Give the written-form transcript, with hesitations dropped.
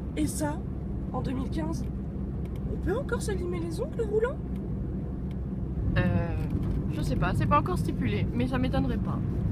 Et ça, en 2015, on peut encore se limer les ongles roulants? Je sais pas, c'est pas encore stipulé, mais ça m'étonnerait pas.